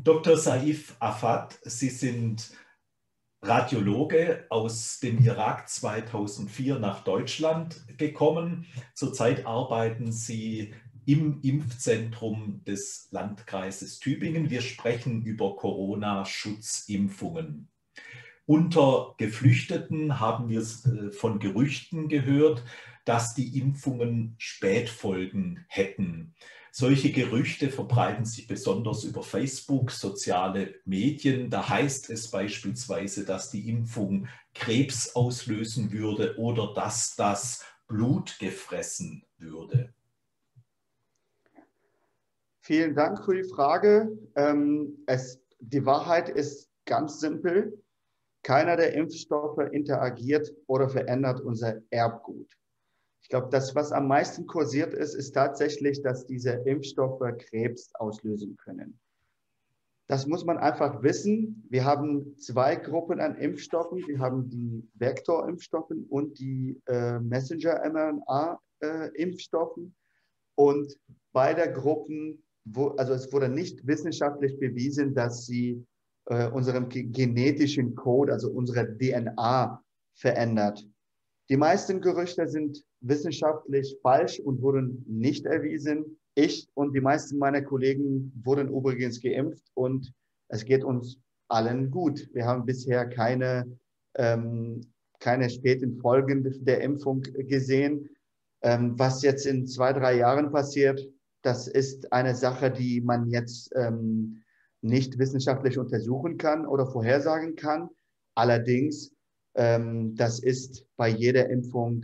Dr. Saif Affat, Sie sind Radiologe aus dem Irak 2004 nach Deutschland gekommen. Zurzeit arbeiten Sie im Impfzentrum des Landkreises Tübingen. Wir sprechen über Corona-Schutzimpfungen. Unter Geflüchteten haben wir von Gerüchten gehört, dass die Impfungen Spätfolgen hätten. Solche Gerüchte verbreiten sich besonders über Facebook, soziale Medien. Da heißt es beispielsweise, dass die Impfung Krebs auslösen würde oder dass das Blut gefressen würde. Vielen Dank für die Frage. Die Wahrheit ist ganz simpel. Keiner der Impfstoffe interagiert oder verändert unser Erbgut. Ich glaube, das, was am meisten kursiert ist, ist tatsächlich, dass diese Impfstoffe Krebs auslösen können. Das muss man einfach wissen. Wir haben zwei Gruppen an Impfstoffen. Wir haben die Vektorimpfstoffe und die Messenger-mRNA-Impfstoffen. Und beide Gruppen, also es wurde nicht wissenschaftlich bewiesen, dass sie unseren genetischen Code, also unsere DNA, verändert. Die meisten Gerüchte sind wissenschaftlich falsch und wurden nicht erwiesen. Ich und die meisten meiner Kollegen wurden übrigens geimpft und es geht uns allen gut. Wir haben bisher keine späten Folgen der Impfung gesehen. Was jetzt in 2, 3 Jahren passiert, das ist eine Sache, die man jetzt nicht wissenschaftlich untersuchen kann oder vorhersagen kann. Allerdings, das ist bei jeder Impfung,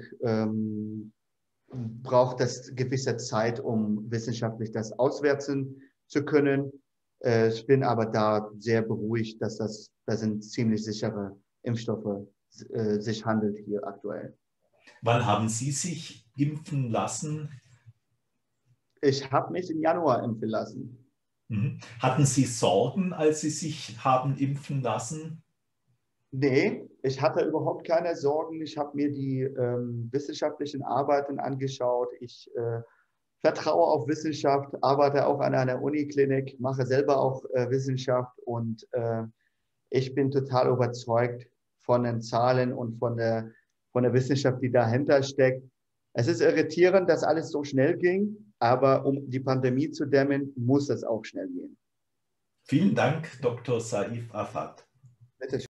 braucht das gewisse Zeit, um wissenschaftlich das auswerten zu können. Ich bin aber da sehr beruhigt, dass das sind ziemlich sichere Impfstoffe sich handelt hier aktuell. Wann haben Sie sich impfen lassen? Ich habe mich im Januar impfen lassen. Hatten Sie Sorgen, als Sie sich haben impfen lassen? Nee, ich hatte überhaupt keine Sorgen. Ich habe mir die wissenschaftlichen Arbeiten angeschaut. Ich vertraue auf Wissenschaft, arbeite auch an einer Uniklinik, mache selber auch Wissenschaft und ich bin total überzeugt von den Zahlen und von der Wissenschaft, die dahinter steckt. Es ist irritierend, dass alles so schnell ging, aber um die Pandemie zu dämmen, muss es auch schnell gehen. Vielen Dank, Dr. Saif Affat. Bitte schön.